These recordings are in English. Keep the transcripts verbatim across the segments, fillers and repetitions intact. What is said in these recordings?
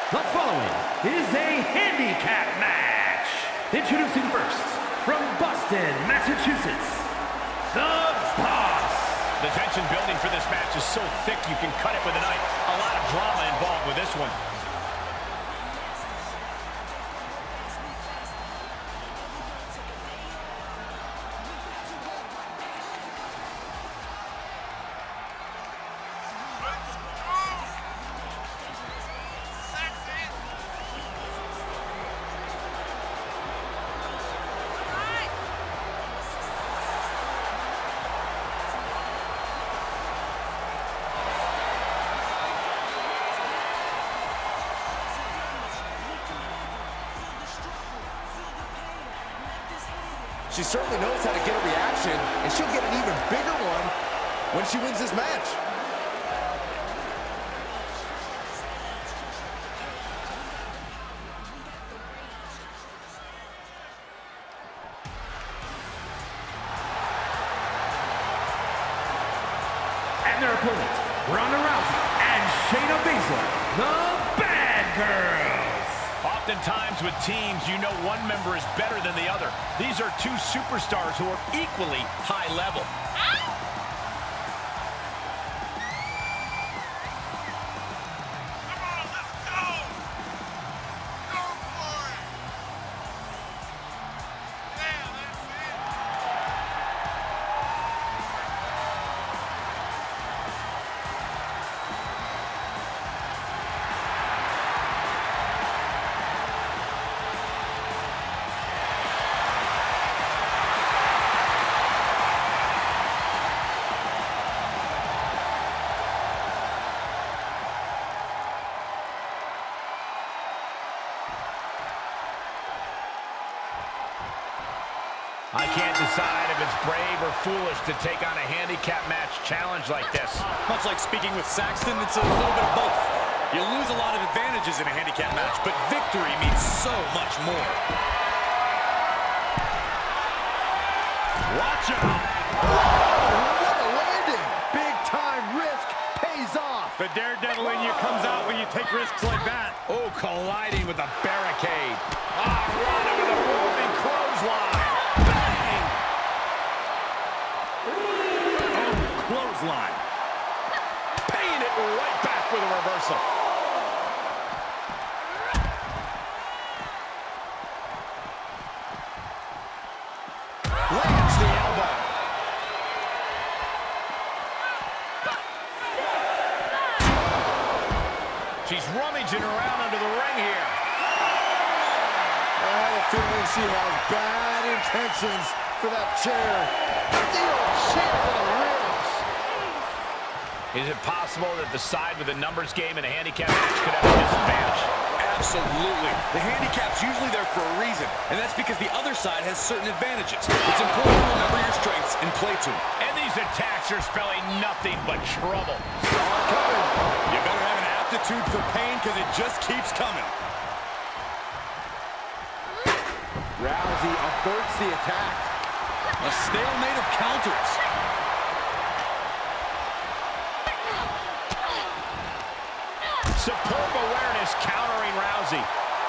The following is a handicap match. Introducing first, from Boston, Massachusetts, The Boss. The tension building for this match is so thick you can cut it with a knife. A lot of drama involved with this one. She certainly knows how to get a reaction, and she'll get an even bigger one when she wins this match. And their opponent, Ronda Rousey and Shayna Baszler, the Bad Girls. Oftentimes with teams, you know one member is better than the other. These are two superstars who are equally high level. I can't decide if it's brave or foolish to take on a handicap match challenge like this. Much like speaking with Saxton, it's a little bit of both. You lose a lot of advantages in a handicap match, but victory means so much more. Watch out! What a landing! Big time risk pays off. The daredevil in you comes out when you take risks like that. Oh, colliding with a barricade. Ah, Ronda with a moving clothesline. Clothesline. Paying it right back with a reversal. Lands the elbow. She's rummaging around under the ring here. I have a feeling she has bad intentions for that chair. Steel chair to the ribs. Is it possible that the side with a numbers game in a handicap match could have a disadvantage? Absolutely. The handicap's usually there for a reason, and that's because the other side has certain advantages. It's important to remember your strengths and play to them. And these attacks are spelling nothing but trouble. Coming. You better have an aptitude for pain because it just keeps coming. Rousey averts the attack. A stalemate of counters. Superb awareness countering Rousey.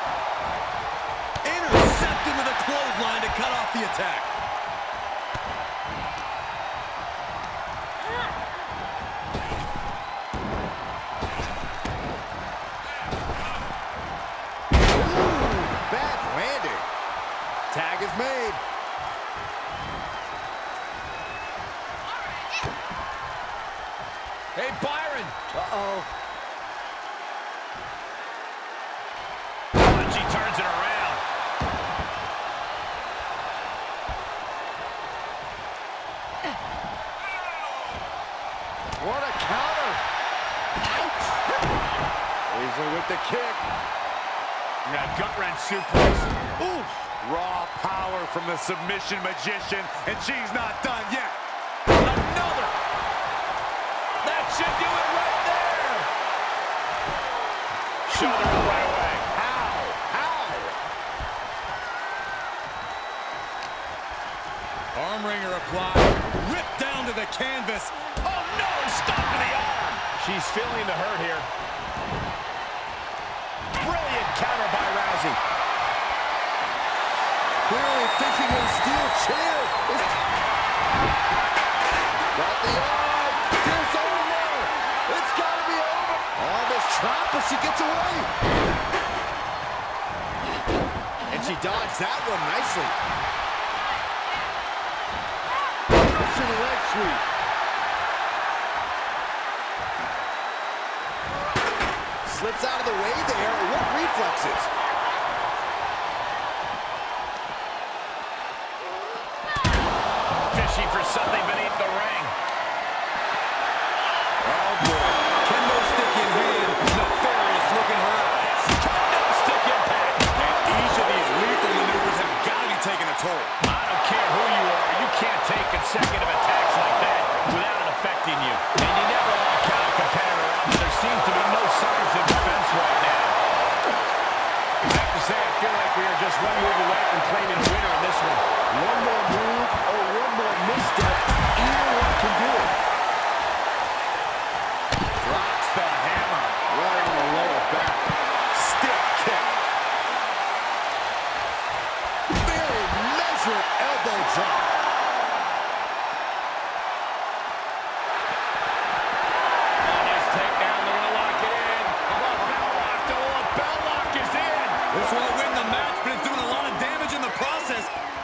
Intercepted with a clothesline to cut off the attack. Ooh, bad landing. Tag is made. Hey, Byron. Uh-oh. She turns it around. What a counter. Baszler with the kick. Got gut-wrench suplex. Oof. Raw power from the submission magician, and she's not done yet. Another. That should do it right there. Shot her right away. How? How? Arm wringer applied. Ripped down to the canvas. Oh, no. Stop to the arm. She's feeling the hurt here. brilliant counter by Rousey. Clearly thinking of steel chair. Got the arm. It's over. It's got to be over. Almost trapped, but she gets away. And she dodged that one nicely. Russian leg sweep. Slips out of the way there. What reflexes? Fishing for something beneath the ring. Oh, boy. Kendo stick in hand. Nefarious look in her eyes. Kendo stick impact. And each of these lethal maneuvers have got to be taking a toll. I don't care who you are. You can't take consecutive attacks like that without it affecting you. And you never want to count a competitor out, but there seems to be no signs of defense right now. I have to say, I feel like we are just one move away from claiming a winner in this one. One more move or one more misstep, either one can do it. Drops the hammer. Right on the lower back. Stiff kick. Very measured elbow drop. Oh, nice takedown. They're going to lock it in. Oh, bell lock. Oh, a bell lock is in. This won't win the match, but it's doing a lot of damage in the process.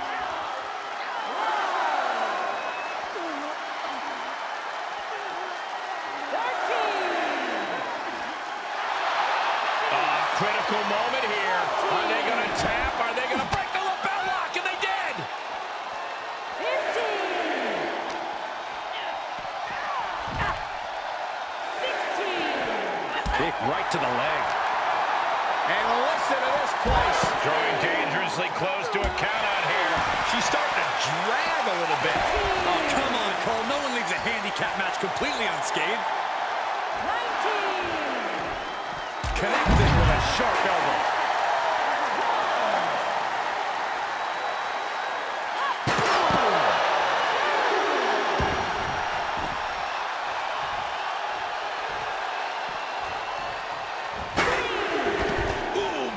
Critical moment here. Are they going to tap? Are they going to break the lapel lock? And they did. fifteen. sixteen. Kick right to the leg. And listen to this place. Drawing dangerously close to a count out here. She's starting to drag a little bit. Oh, come on, Cole. No one leaves a handicap match completely unscathed. nineteen. Connected with a sharp elbow. Boom.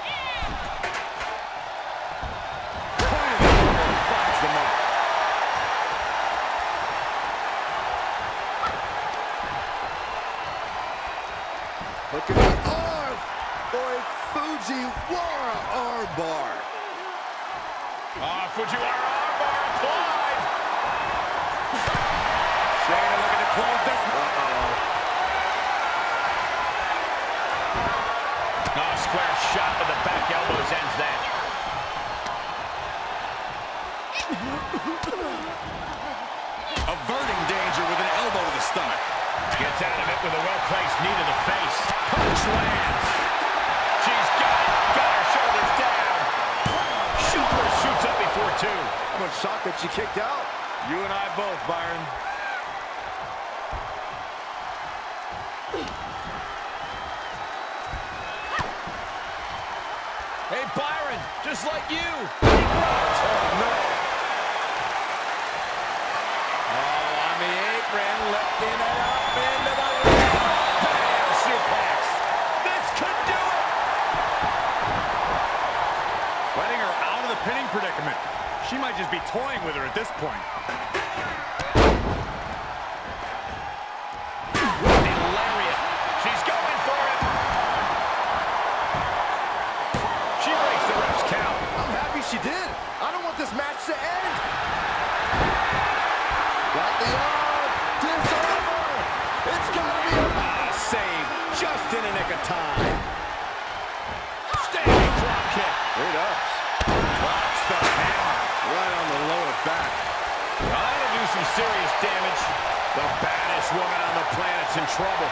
Finds the mark. Look at the arm for a Fujiwara arm bar. Ah, Fujiwara armbar applied. Shayna looking to close this. Uh-oh. Oh, square shot with the back elbows ends that. Averting danger with an elbow to the stomach. Gets out of it with a well-placed knee to the face. Punch lands. She's got it. Got her shoulders down. Super shoots up before two. I'm shocked that she kicked out. You and I both, Byron. Hey, Byron, just like you. Oh, no. Oh, on the apron, lifting it up into the ring. Bam, suplex. This could do it. Letting her out of the pinning predicament. She might just be toying with her at this point. Running lariat. She's going for it. She breaks the ref's count. I'm happy she did. I don't want this match to end. Got the arm. Disarmer. It's got to be a Ah, save just in a nick of time. Standing drop kick. Great ups. Drops the hammer. Right on the lower back. Trying to do some serious damage. The baddest woman on the planet's in trouble.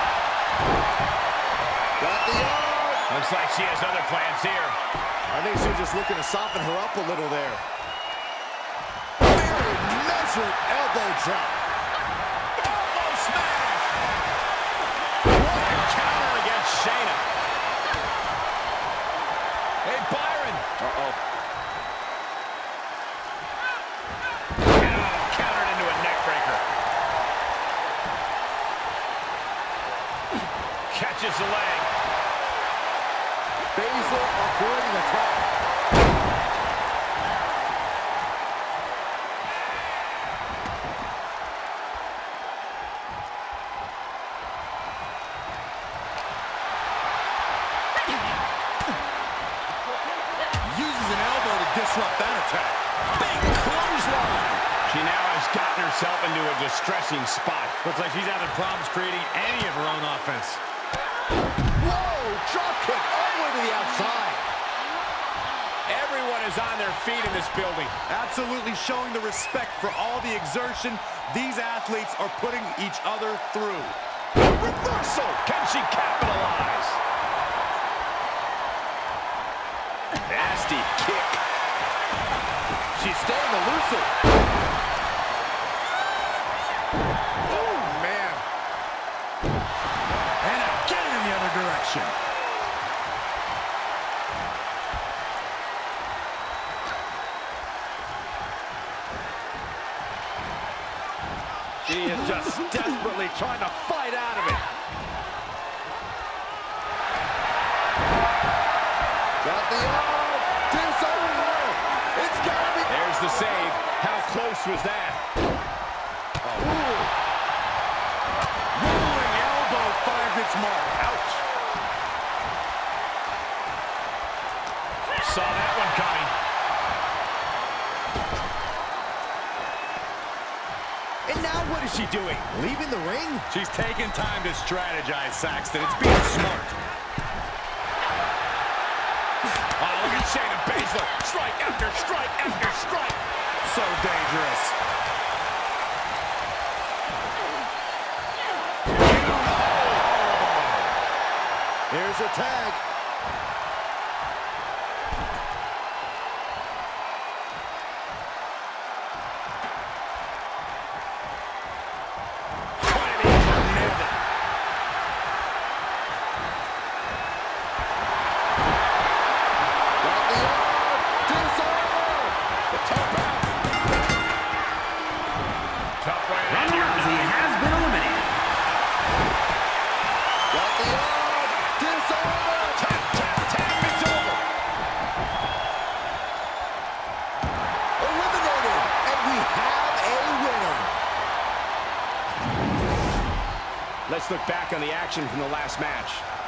Got the arm. Looks like she has other plans here. I think she was just looking to soften her up a little there. Very measured elbow drop. Elbow smash. What a counter against Shayna. Hey, Byron. Uh-oh. Oh, countered into a neck breaker. Catches the leg. Baszler avoiding attack. Uses an elbow to disrupt that attack. Big clothesline. She now has gotten herself into a distressing spot. Looks like she's having problems creating any of her own offense. Whoa, drop kick all the way to the outside. Everyone is on their feet in this building. Absolutely showing the respect for all the exertion these athletes are putting each other through. Reversal. Can she capitalize? Nasty kick. She's staying elusive. Oh, man. And again in the other direction. She is just desperately trying to fight out of it. Got the arm. Disorder. It's got to be. There's the save. How close was that? Rolling elbow finds its mark. Ouch. Saw that one coming. And now what is she doing? Leaving the ring? She's taking time to strategize, Saxton. It's being smart. Oh, look at Shayna Baszler. Strike after strike after strike. So dangerous. Here's a tag. Let's look back on the action from the last match.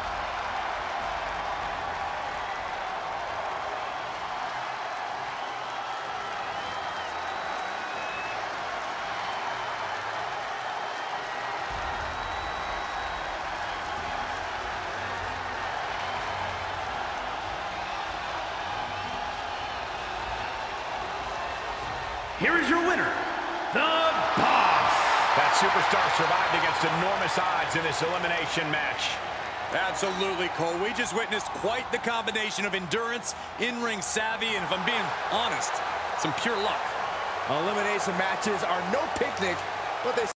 Here is your winner, The Boss. That superstar survived against enormous odds in this elimination match. Absolutely, Cole. We just witnessed quite the combination of endurance, in-ring savvy, and if I'm being honest, some pure luck. Elimination matches are no picnic, but they